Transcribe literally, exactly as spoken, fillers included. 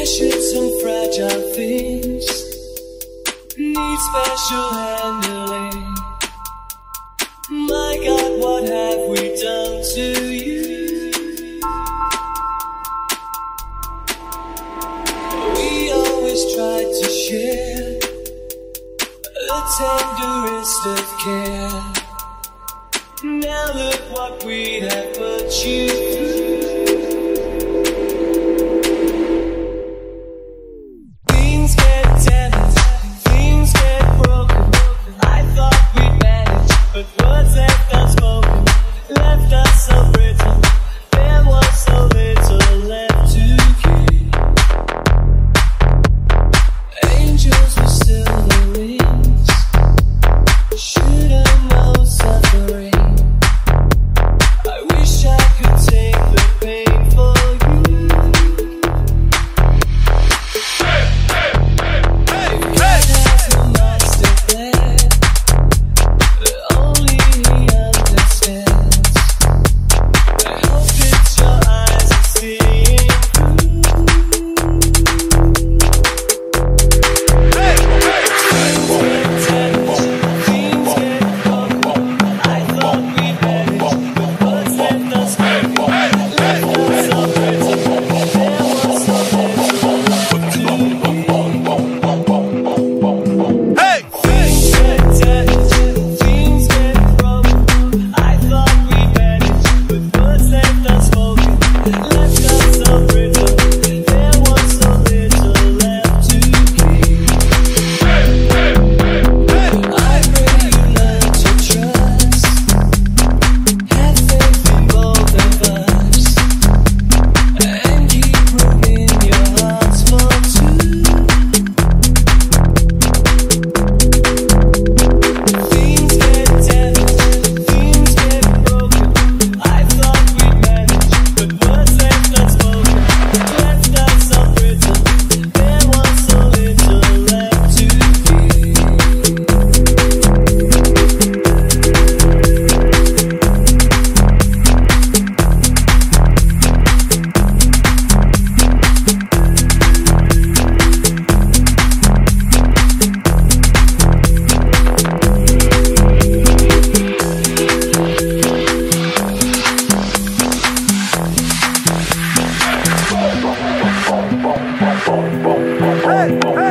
Precious and fragile things need special handling. My God, what have we done to you? We always tried to share the tenderest of care. Now look what we have put you through. Things get damaged, things get broken. I thought we'd manage, but words left unspoken left us so brittle. There was so little left to give. Angels were still the wings. Should've known suffering. I wish I could take the pain for you. Hey, hey, hey, hey, hey. There's a master there that only he understands. I hope it's your eyes are seeing through. Hey, hey, things get damaged, things get broken. I thought we'd manage, but words left us broken, left us so brittle. There was so little left to give. Hey! Things get damaged, things get broken. I thought we'd manage, but words left unspoken left us so brittle. There was so little left to give. I pray you learn to trust. Have faith in both of us, and keep room in your hearts for two. Things get damaged, things get broken. I thought we'd manage, but words left unspoken left us so brittle. There was so little left to give. Hey!